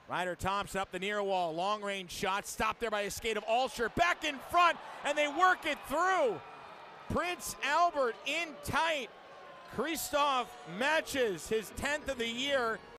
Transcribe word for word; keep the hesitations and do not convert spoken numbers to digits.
Ryder Thompson up the near wall, long range shot, stopped there by a skate of Alsher, back in front, and they work it through. Prince Albert in tight. Krzysztof Maciaś, his tenth of the year.